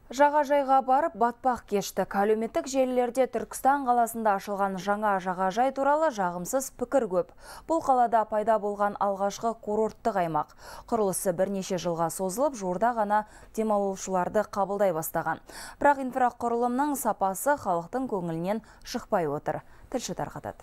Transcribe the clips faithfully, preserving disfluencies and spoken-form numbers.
Жағажайға барып батпақ кештік. Әлеуметтік желілерде Түркістан қаласында ашылған жаңа жағажай туралы жағымсыз пікір көп. Бұл қалада пайда болған алғашқы курорттық аймақ. Құрылысы бірнеше жылға созылып, жуырда ғана демалушыларды қабылдай бастаған. Бірақ инфрақұрылымның сапасы халықтың көңілінен шықпай отыр. Тілші тарқатады.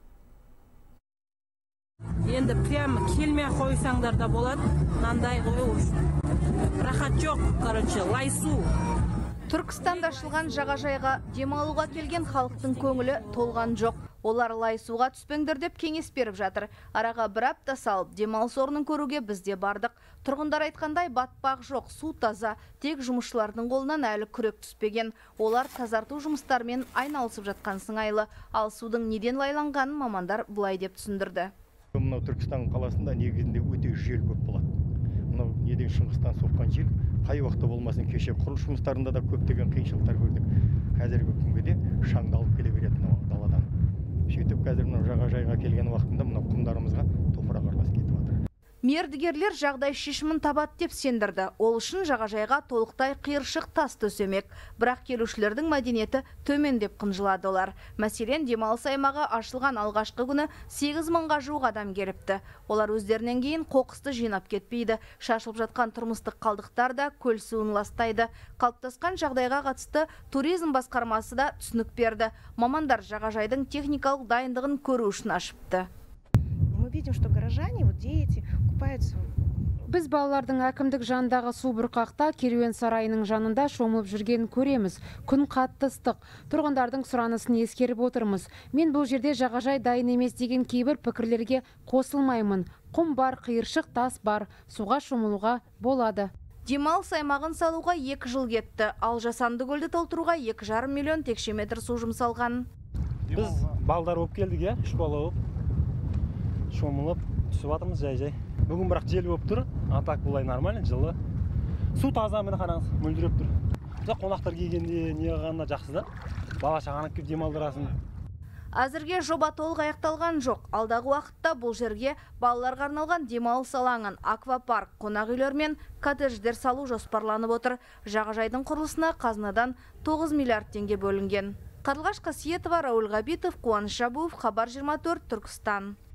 Енді прямо келмей қойсаңдар да болады, мынандай ғой. Рахат жоқ, короче, лайсу. Түркістанда ашылған жағажайға демалуға келген халықтың көңілі толған жоқ. Олар лайсуға түспеңдер деп кеңес беріп жатыр. Араға бір апта салып, демалыс орнын көруге бізде бардық. Тұрғындар айтқандай батпақ жоқ, су таза, тек жұмысшылардың қолынан әлі күрек түспеген. Олар тазарту жұмыстарымен айналысып жатқан сыңайлы. Ал судың неден лайланғанын мамандар былай деп түсіндірді. Мынау Түркістан қаласында негізінде өте жел көп болады. Мынау неден шығыстан соққан жел, қай уақытта болмасын, кеше құрылыс жұмыстарында да көптеген қиыншылықтар көрдік. Қазіргі күнге де шаңды алып келе береді мынау даладан. Сөйтіп қазір мынау жағажайға келген уақытында мынау құмдарымызға топырақ аралас кетіп жатыр. Мердігерлер жағдай шешімін табады деп сендірді. Ол үшін жағажайға толықтай қиыршық тас төсемек. Бірақ келушілердің мәдениеті төмен деп қынжылады олар. Мәселен, демалыс аймағы ашылған алғашқы күні сегіз мыңға жуық адам келіпті. Олар өздерінен кейін қоқысты жинап кетпейді. Шашылып жатқан тұрмыстық қалдықтар да көл суын ластайды. Қалыптасқан жағдайға қатысты туризм басқармасы да түсінік берді. Мамандар жағажайдың техникалық дайындығын көру үшін ашыпты. Мы видим, что горожане, вот дети, купаются. Біз балалардың әкімдік жанындағы су бұрқақта керуен сарайының жанында шомылып жүргенін көреміз. Күн қатты ыстық. Тұрғындардың сұранысын ескеріп отырмыз. Мен бұл жерде жағажай дайын емес деген кейбір пікірлерге қосылмаймын. Құм бар, қиыршық тас бар. Суға шомылуға болады. Демалыс аймағын салуға екі жыл кетті. Ал жасанды көлді толтыруға екі жарым миллион текше метр су жұмсалған. Біз балдар болып келдік, я, үш бала болып. Шомылып түсіп жатырмыз жай-жай. Бүгін бірақ жел болып тұр, атак бұлай нормально, жылы. Су таза, міне қараңыз, мөлдіреп тұр. Жоқ, қонақтар келгенде не қағанына жақсы да, бала шағаны кеп демалдырасын. Әзірге жоба толық аяқталған жоқ. Алдағы уақытта бұл жерге балаларға арналған демалыс алаңын, аквапарк, қонақ үйлер мен коттедждер салу жоспарланып отыр. Жағажайдың құрылысына қазынадан тоғыз миллиард теңге бөлінген. Қарлығаш Қасиетова, Рауль Ғабитов, Қуаныш Жабуов, Хабар жиырма төрт, Түркістан.